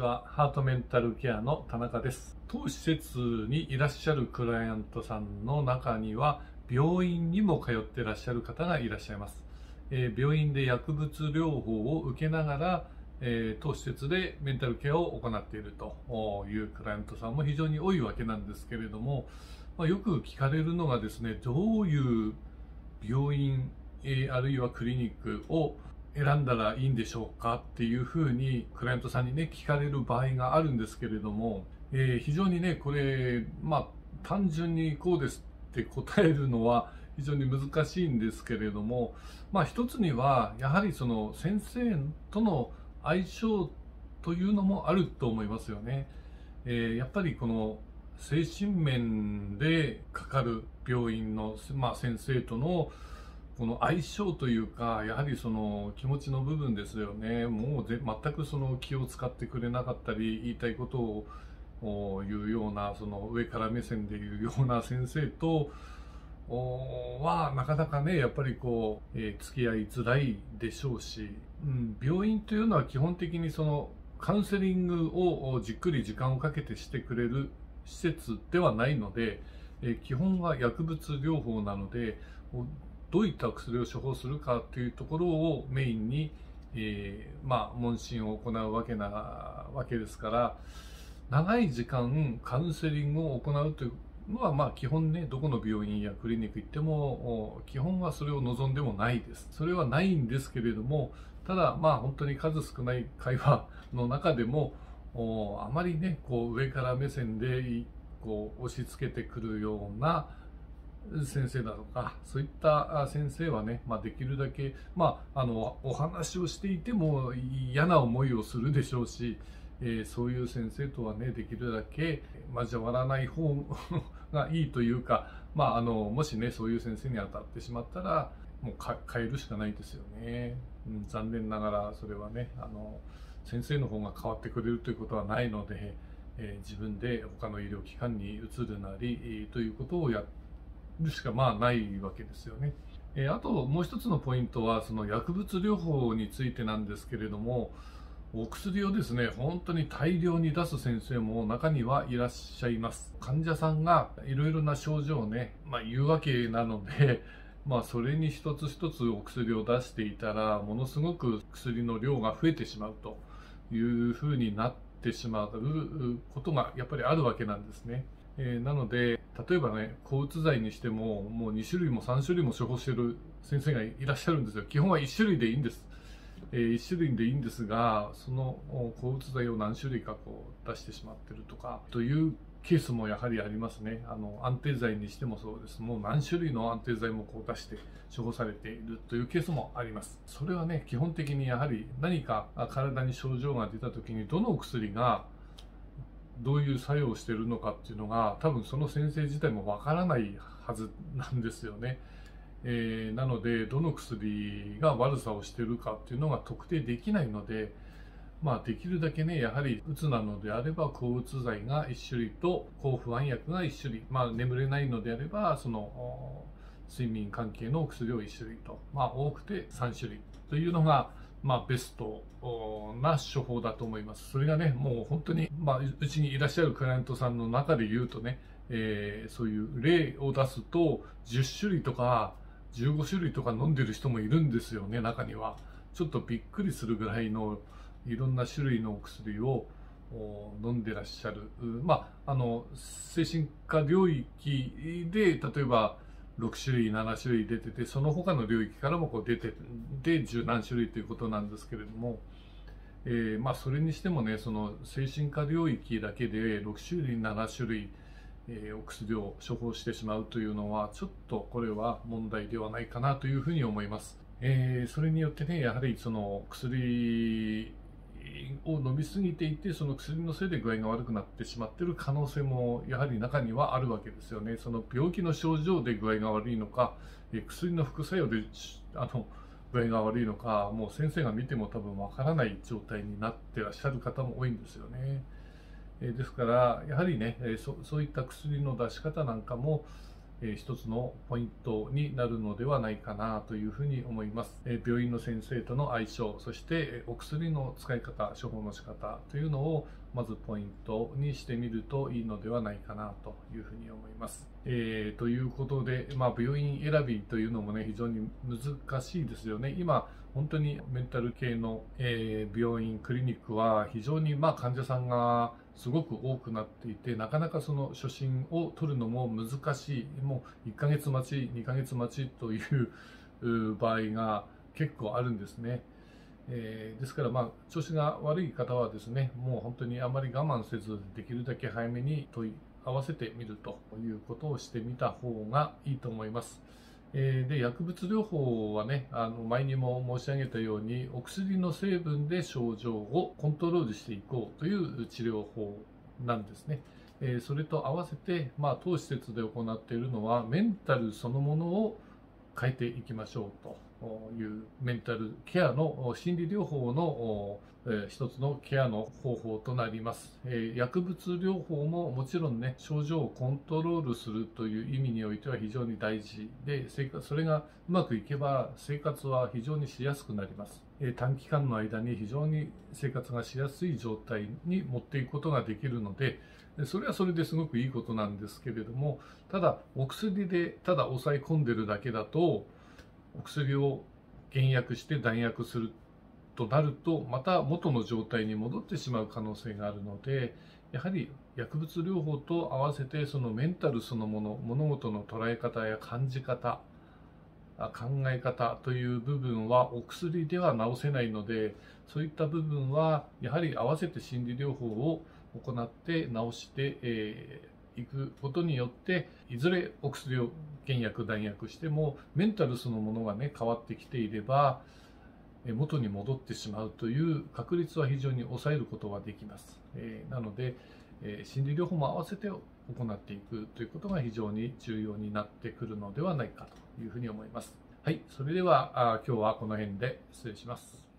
は。ハートメンタルケアの田中です。当施設にいらっしゃるクライアントさんの中には、病院にも通っていらっしゃる方がいらっしゃいます。病院で薬物療法を受けながら、当施設でメンタルケアを行っているというクライアントさんも非常に多いわけなんですけれども、よく聞かれるのがですね、どういう病院、あるいはクリニックを選んだらいいんでしょうかっていうふうにクライアントさんにね聞かれる場合があるんですけれども、非常にねこれ単純にこうですって答えるのは非常に難しいんですけれども、一つにはやはりその先生との相性というのもあると思いますよね。やっぱりこの精神面でかかる病院の、先生とのこの相性というか、やはりその気持ちの部分ですよね。もう全くその気を使ってくれなかったり、言いたいことを言うような、その上から目線で言うような先生とはなかなかね、やっぱり付き合いづらいでしょうし、病院というのは基本的にそのカウンセリングをじっくり時間をかけてしてくれる施設ではないので、基本は薬物療法なので、どういった薬を処方するかというところをメインに、問診を行うわけですから、長い時間カウンセリングを行うというのは基本ね、どこの病院やクリニック行っても基本はそれを望んでもないです。それはないんですけれども、ただ本当に数少ない会話の中でもあまりね上から目線で押し付けてくるような先生だとか、そういった先生はね、できるだけ、お話をしていても嫌な思いをするでしょうし、そういう先生とはね、できるだけ交わらない方がいいというか、もしね、そういう先生に当たってしまったら、もう変えるしかないですよね。残念ながら、それはね、先生の方が変わってくれるということはないので、自分で他の医療機関に移るなり、ということをやるしかないわけですよね。あともう一つのポイントはその薬物療法についてなんですけれども、お薬をですね本当に大量に出す先生も中にはいらっしゃいます。患者さんがいろいろな症状をね、言うわけなので、それに一つ一つお薬を出していたらものすごく薬の量が増えてしまうというふうになってしまうことがやっぱりあるわけなんですね。なので例えばね、抗うつ剤にしてももう2種類も3種類も処方している先生がいらっしゃるんですよ。基本は1種類でいいんです。1種類でいいんですが、その抗うつ剤を何種類か出してしまっているとかというケースもやはりありますね。安定剤にしてもそうです。もう何種類の安定剤も出して処方されているというケースもあります。それはね、基本的にやはり何か体に症状が出た時にどの薬がどういう作用をしているのかっていうのが多分その先生自体もわからないはずなんですよね。なのでどの薬が悪さをしているかっていうのが特定できないので、できるだけね、やはりうつなのであれば抗うつ剤が1種類と抗不安薬が1種類、眠れないのであればその睡眠関係の薬を1種類と、多くて3種類というのがベストな処方だと思います。それがね、もう本当に、うちにいらっしゃるクライアントさんの中で言うとね、そういう例を出すと10種類とか15種類とか飲んでる人もいるんですよね。中にはちょっとびっくりするぐらいのいろんな種類のお薬を飲んでらっしゃる。精神科領域で例えば6種類7種類出てて、その他の領域からも出てで十何種類ということなんですけれども、それにしてもね、その精神科領域だけで6種類7種類、お薬を処方してしまうというのはちょっとこれは問題ではないかなというふうに思います。それによってね、やはりその薬を飲みすぎていて、その薬のせいで具合が悪くなってしまっている可能性もやはり中にはあるわけですよね。その病気の症状で具合が悪いのか、薬の副作用で具合が悪いのか、もう先生が見ても多分わからない状態になってらっしゃる方も多いんですよね。ですからやはりね、そういった薬の出し方なんかも一つのポイントになるのではないかなというふうに思います。病院の先生との相性、そしてお薬の使い方、処方の仕方というのをまずポイントにしてみるといいのではないかなというふうに思います。ということで、病院選びというのもね、非常に難しいですよね。今、本当にメンタル系の、病院、クリニックは非常に患者さんがすごく多くなっていて、なかなかその初診を取るのも難しい、もう1ヶ月待ち、2ヶ月待ちという場合が結構あるんですね。ですから、調子が悪い方はですね、もう本当にあまり我慢せず、できるだけ早めに問い合わせてみるということをしてみた方がいいと思います。で、薬物療法はね、前にも申し上げたように、お薬の成分で症状をコントロールしていこうという治療法なんですね。それと合わせて、当施設で行っているのは、メンタルそのものを変えていきましょうというメンタルケアの心理療法の一つのケアの方法となります。薬物療法ももちろんね、症状をコントロールするという意味においては非常に大事で、それがうまくいけば生活は非常にしやすくなります。短期間の間に非常に生活がしやすい状態に持っていくことができるので、それはそれですごくいいことなんですけれども、ただお薬でただ抑え込んでるだけだと、お薬を減薬して弾薬するとなると、また元の状態に戻ってしまう可能性があるので、やはり薬物療法と合わせてそのメンタルそのもの、物事の捉え方や感じ方、考え方という部分はお薬では治せないので、そういった部分はやはり合わせて心理療法を行って治していくことによって、いずれお薬を減薬弾薬してもメンタルそのものがね変わってきていれば元に戻ってしまうという確率は非常に抑えることができます。なので心理療法も合わせて行っていくということが非常に重要になってくるのではないかというふうに思います。はい、それでは今日はこの辺で失礼します。